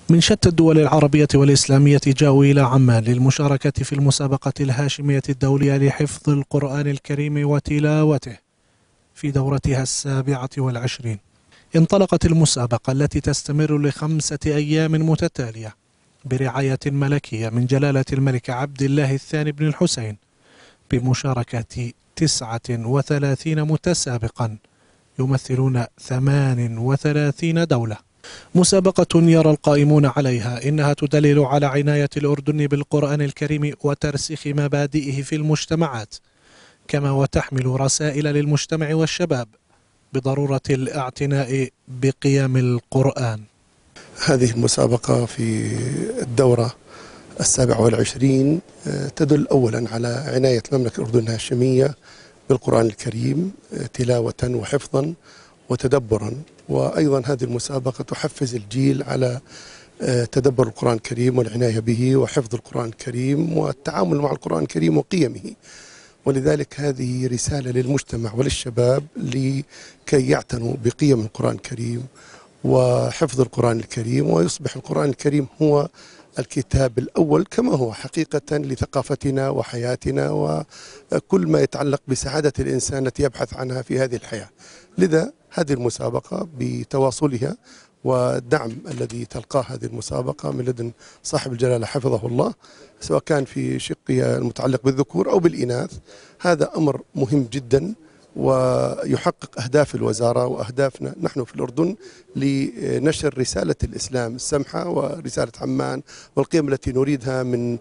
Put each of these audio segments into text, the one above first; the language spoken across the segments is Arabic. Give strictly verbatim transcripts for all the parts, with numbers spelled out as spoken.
من شتى الدول العربية والإسلامية جاءوا إلى عمان للمشاركة في المسابقة الهاشمية الدولية لحفظ القرآن الكريم وتلاوته في دورتها السابعة والعشرين. انطلقت المسابقة التي تستمر لخمسة أيام متتالية برعاية ملكية من جلالة الملك عبد الله الثاني بن الحسين بمشاركة تسعة وثلاثين متسابقا يمثلون ثمان وثلاثين دولة. مسابقة يرى القائمون عليها إنها تدلل على عناية الأردن بالقرآن الكريم وترسيخ مبادئه في المجتمعات، كما وتحمل رسائل للمجتمع والشباب بضرورة الاعتناء بقيم القرآن. هذه المسابقة في الدورة السابعة والعشرين تدل أولا على عناية المملكة الأردن الهاشمية بالقرآن الكريم تلاوة وحفظا وتدبرا، وأيضا هذه المسابقة تحفز الجيل على تدبر القرآن الكريم والعناية به وحفظ القرآن الكريم والتعامل مع القرآن الكريم وقيمه. ولذلك هذه رسالة للمجتمع وللشباب لكي يعتنوا بقيم القرآن الكريم وحفظ القرآن الكريم، ويصبح القرآن الكريم هو الكتاب الأول كما هو حقيقة لثقافتنا وحياتنا وكل ما يتعلق بسعادة الإنسان التي يبحث عنها في هذه الحياة. لذا هذه المسابقة بتواصلها والدعم الذي تلقاه هذه المسابقة من لدن صاحب الجلالة حفظه الله، سواء كان في شقها المتعلق بالذكور أو بالإناث، هذا أمر مهم جدا ويحقق أهداف الوزارة وأهدافنا نحن في الأردن لنشر رسالة الإسلام السمحة ورسالة عمان والقيم التي نريدها من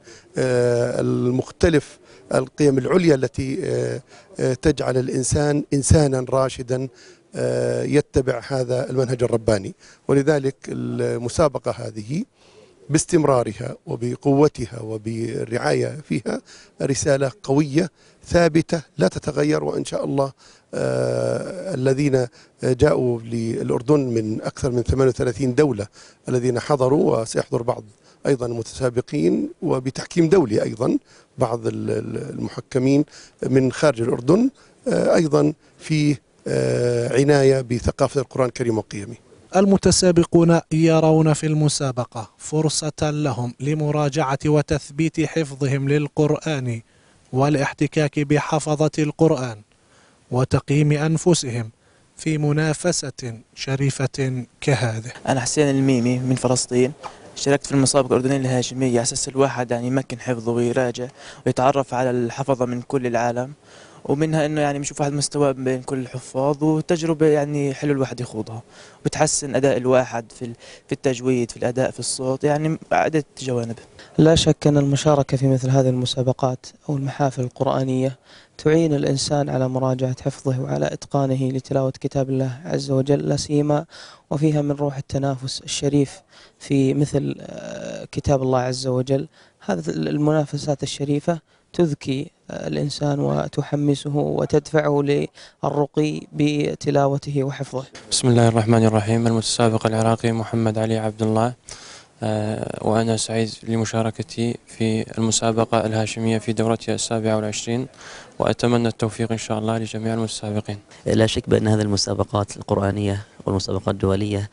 المختلف القيم العليا التي تجعل الإنسان إنسانا راشدا يتبع هذا المنهج الرباني. ولذلك المسابقة هذه باستمرارها وبقوتها وبالرعاية فيها رسالة قوية ثابتة لا تتغير، وإن شاء الله آه الذين جاءوا للأردن من أكثر من ثمانية وثلاثين دولة الذين حضروا، وسيحضر بعض أيضا المتسابقين وبتحكيم دولي أيضا بعض المحكمين من خارج الأردن، آه أيضا في آه عناية بثقافة القرآن الكريم وقيمه. المتسابقون يرون في المسابقة فرصة لهم لمراجعة وتثبيت حفظهم للقرآن والاحتكاك بحفظة القرآن وتقييم أنفسهم في منافسة شريفة كهذه. أنا حسين الميمي من فلسطين، اشتركت في المسابقة الأردنية الهاشمية على أساس الواحد يعني يمكن حفظه ويراجع ويتعرف على الحفظة من كل العالم، ومنها انه يعني بنشوف واحد مستوى بين كل الحفاظ، وتجربه يعني حلو الواحد يخوضها وبتحسن اداء الواحد في في التجويد في الاداء في الصوت، يعني عده جوانب. لا شك ان المشاركه في مثل هذه المسابقات او المحافل القرانيه تعين الانسان على مراجعه حفظه وعلى اتقانه لتلاوه كتاب الله عز وجل، لا سيما وفيها من روح التنافس الشريف في مثل كتاب الله عز وجل. هذه المنافسات الشريفه تذكي الإنسان وتحمسه وتدفعه للرقي بتلاوته وحفظه. بسم الله الرحمن الرحيم. المتسابق العراقي محمد علي عبد الله، وأنا سعيد لمشاركتي في المسابقة الهاشمية في دورتها السابعة والعشرين، وأتمنى التوفيق إن شاء الله لجميع المتسابقين. لا شك بأن هذه المسابقات القرآنية والمسابقات الدولية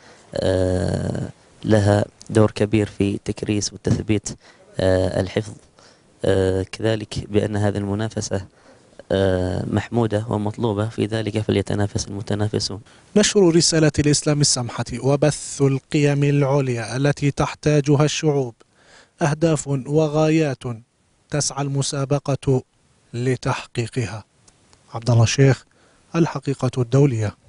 لها دور كبير في تكريس وتثبيت الحفظ، آه كذلك بأن هذه المنافسة آه محمودة ومطلوبة، في ذلك فليتنافس المتنافسون. نشر رسالة الإسلام السمحة وبث القيم العليا التي تحتاجها الشعوب أهداف وغايات تسعى المسابقة لتحقيقها. عبد الله الشيخ، الحقيقة الدولية.